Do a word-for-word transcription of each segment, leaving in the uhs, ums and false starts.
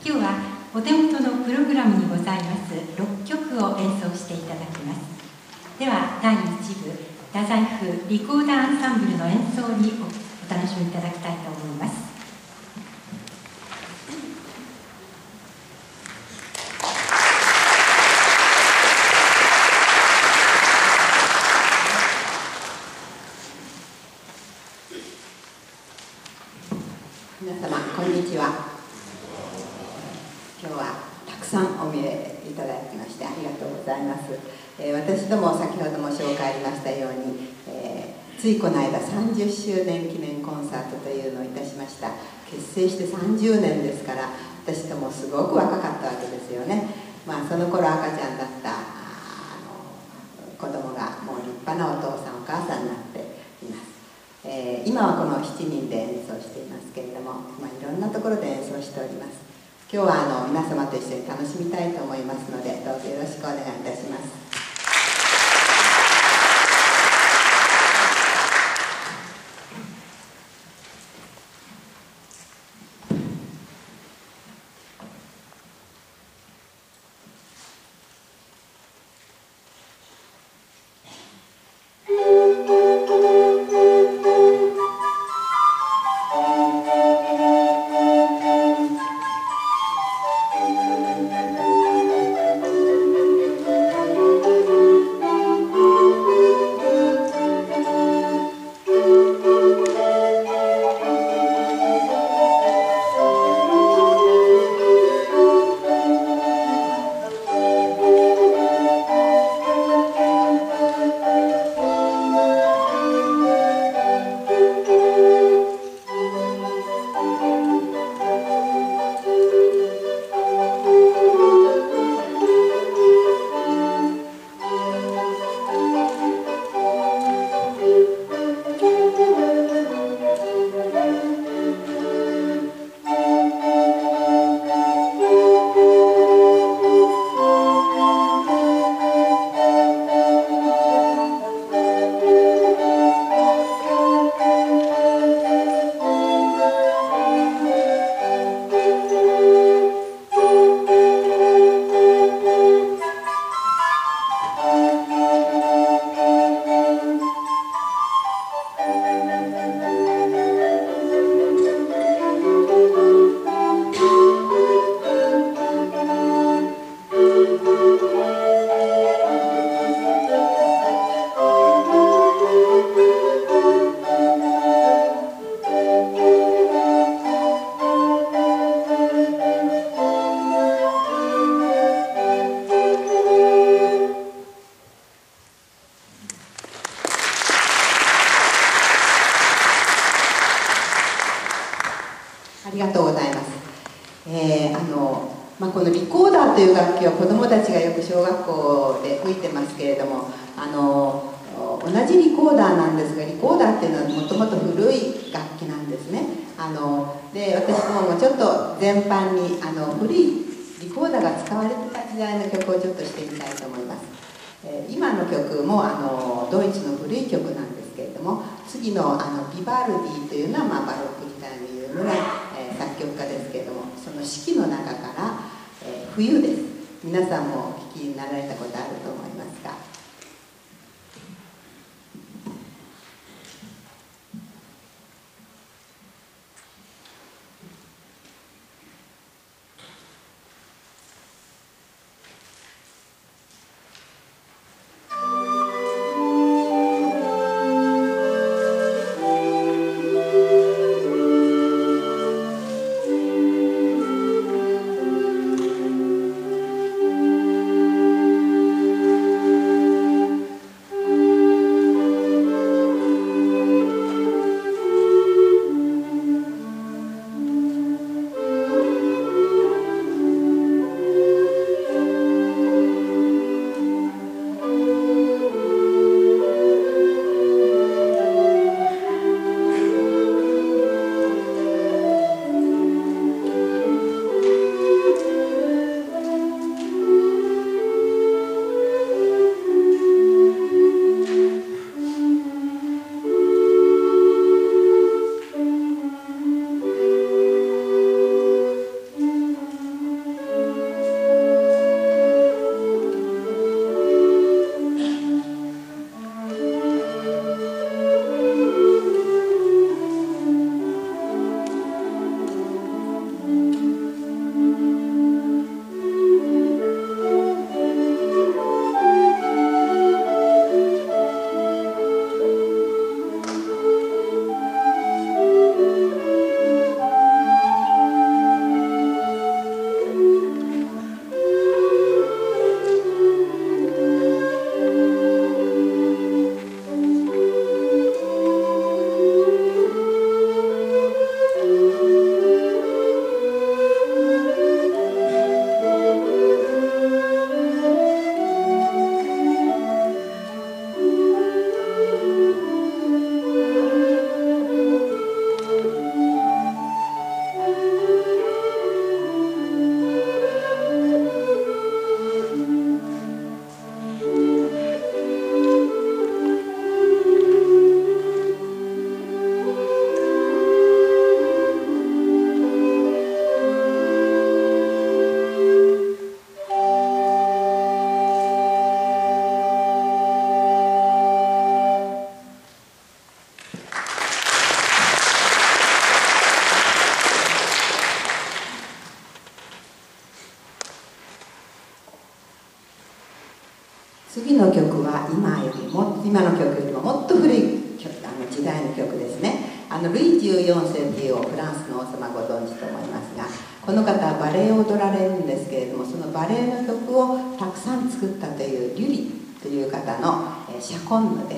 今日はお手元のプログラムにございますろっきょくを演奏していただきます。ではだいいち部太宰府リコーダーアンサンブルの演奏にお楽しみいただきたいと思います。 皆様こんにちは。今日はたくさんお見えいただきましてありがとうございます。えー、私ども先ほども紹介ありましたように、えー、ついこの間さんじゅっしゅうねん記念コンサートというのをいたしました。結成してさんじゅうねんですから、私どもすごく若かったわけですよね。まあその頃赤ちゃんだったあの子供がもう立派なお父さんお母さんになっています。えー、今はこのしちにんで演奏していますけれども、まあ、いろんなところで演奏しております。今日はあの皆様と一緒に楽しみたいと思いますので、どうぞよろしくお願いいたします。ありがとうございます。えー、あのまあ、このリコーダーという楽器は子どもたちがよく小学校で吹いてますけれども、あの同じリコーダーなんですが、リコーダーっていうのはもともと古い楽器なんですね。あので私どももちょっと全般にあの古いリコーダーが使われてた時代の曲をちょっとしてみたいと思います。えー、今の曲もあのドイツの古い曲なんですけれども、次のあのビバルディというのは、まあ、バロック時代に有名な、えー、作曲家ですけれども、その四季の中から、えー、冬です。皆さんもお聞きになられたことあると思いますが、 次の曲は今よりも今の曲よりももっと古い曲、あの時代の曲ですね。あのルイじゅうよんせいというフランスの王様ご存知と思いますが、この方はバレエを踊られるんですけれども、そのバレエの曲をたくさん作ったというリュリという方の、えー、シャコンヌです。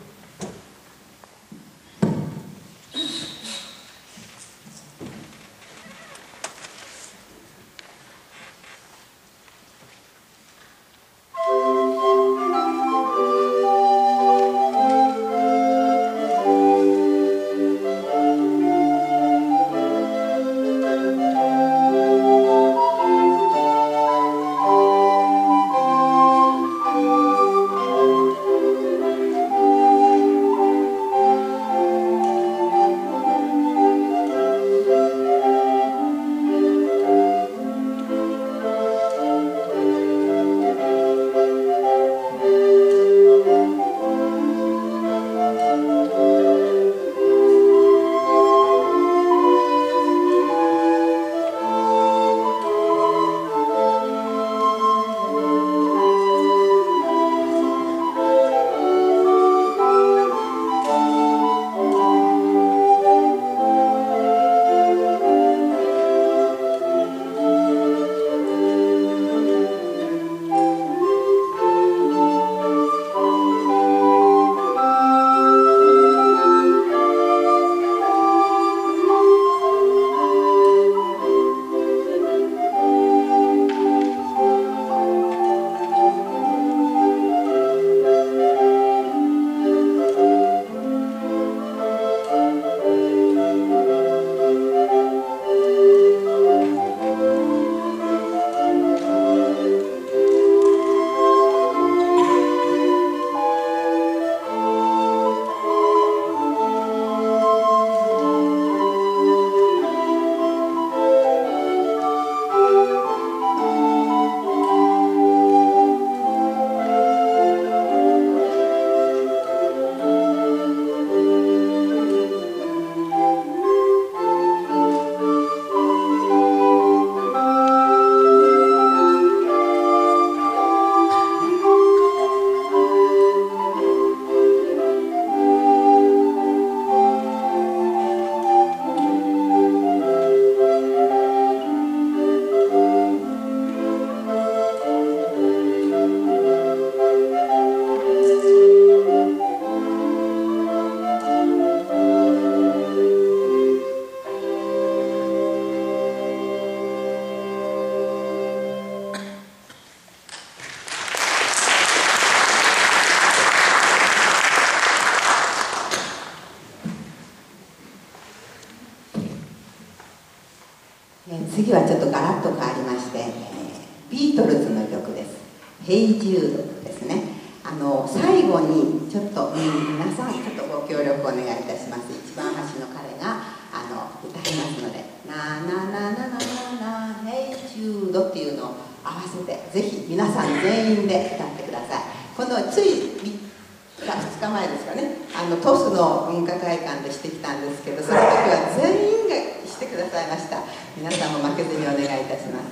次はちょっとガラッと変わりまして、えー、ビートルズの曲です。ヘイジュードですね。あの最後にちょっと、うん、皆さんちょっとご協力お願いいたします。一番端の彼があの歌いますので、なななななななヘイジュードっていうのを合わせてぜひ皆さん全員で歌ってください。今度はついふつかまえですかね、あのトスの文化会館でしてきたんですけど、その時は全員がしてくださいました。皆さんも負けずにお願いいたします。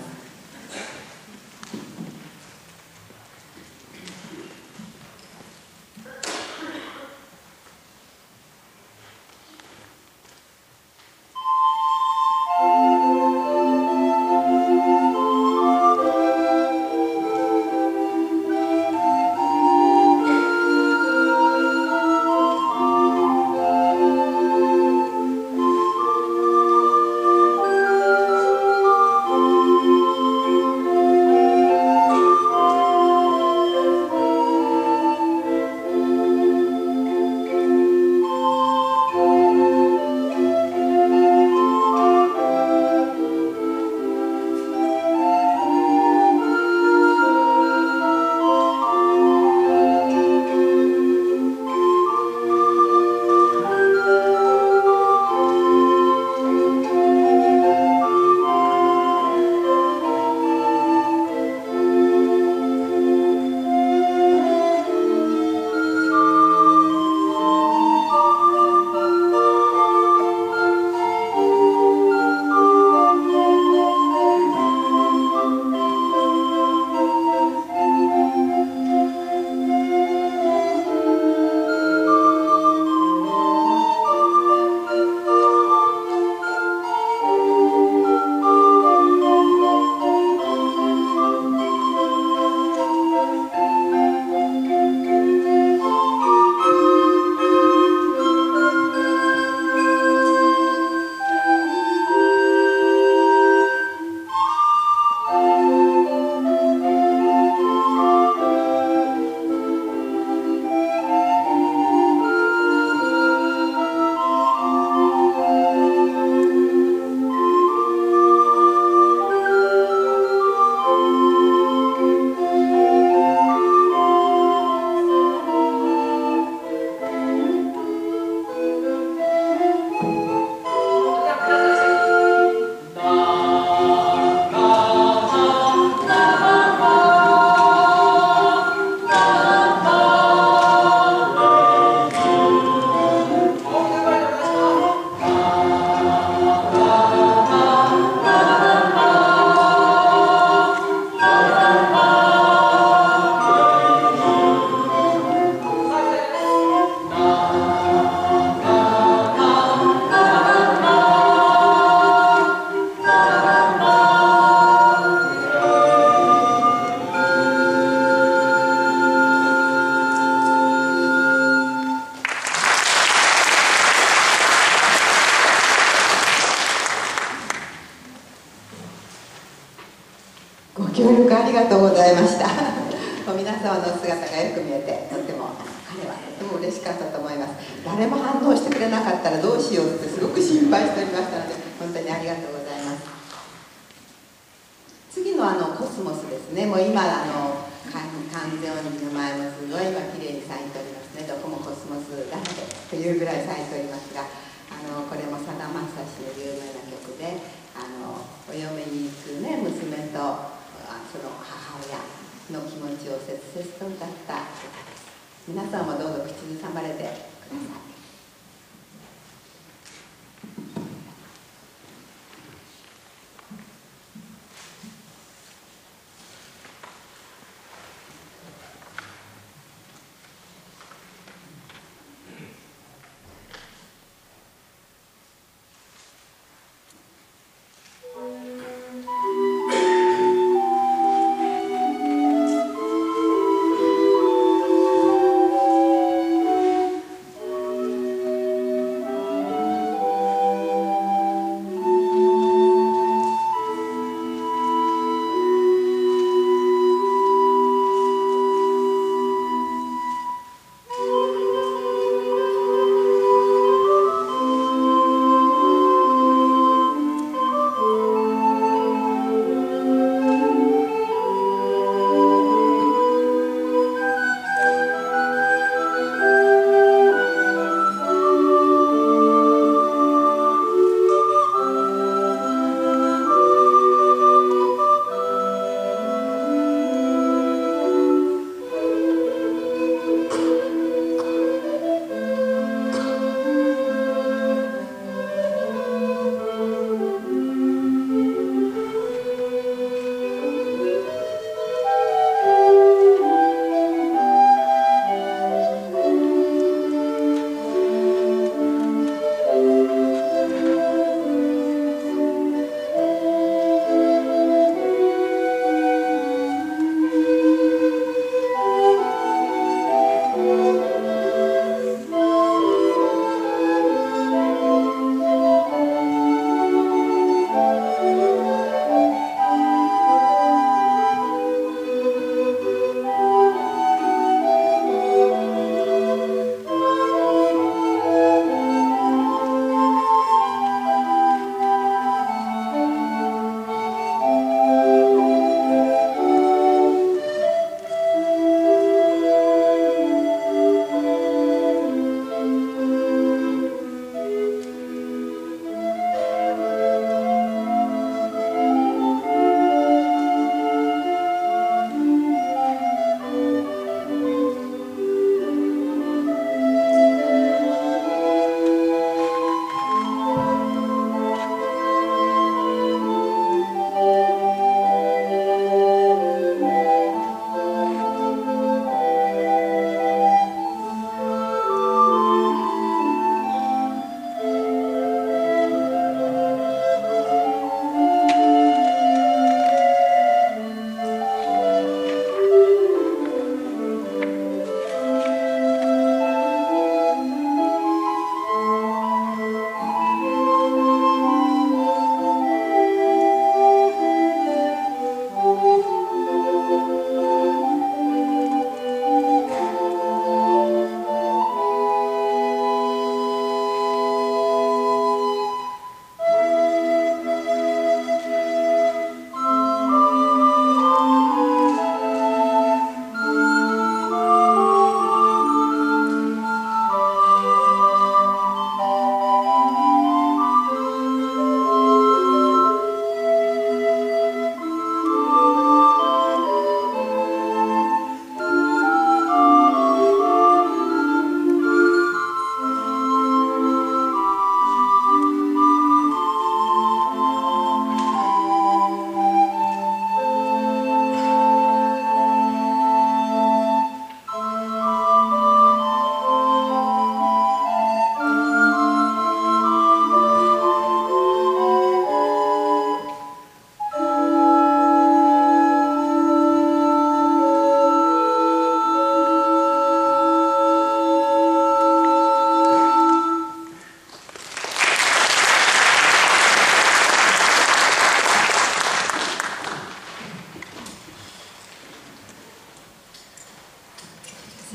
「 協力ありがとうございました皆様の姿がよく見えて、とっても彼はとても嬉しかったと思います。誰も反応してくれなかったらどうしようってすごく心配しておりましたので、本当にありがとうございます。次のあのコスモスですね。もう今あの完全にの前もすごい今きれいに咲いておりますね。どこもコスモスだらけというぐらい咲いておりますが、あのこれもさだまさしの有名な曲で、あのお嫁に行くね娘とその母親の気持ちを切々と歌った歌です。皆さんもどうぞ口ずさまれてください。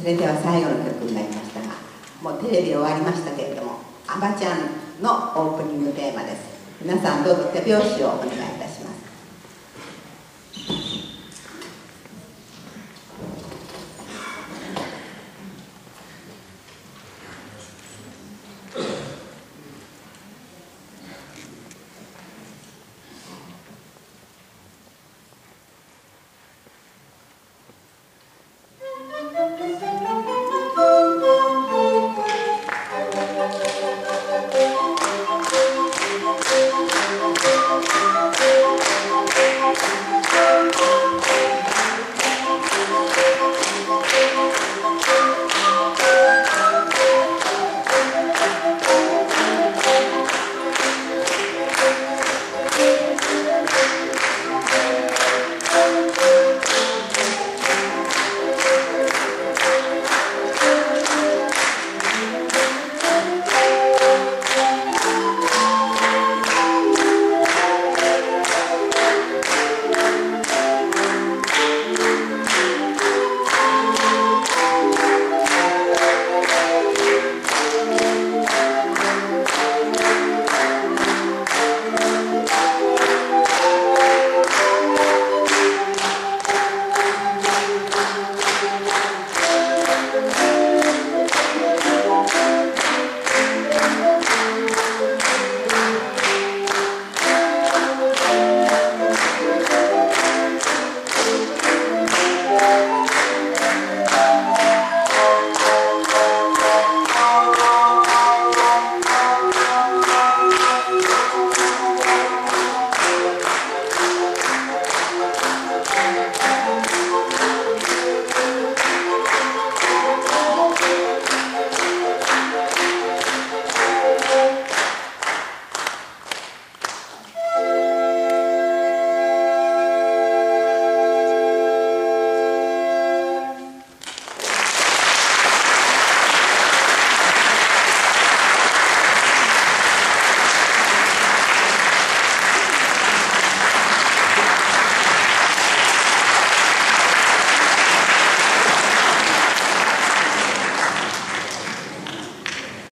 それでは最後の曲になりましたが、もうテレビ終わりましたけれども、アバちゃんのオープニングテーマです。皆さんどうぞ手拍子をお願いします。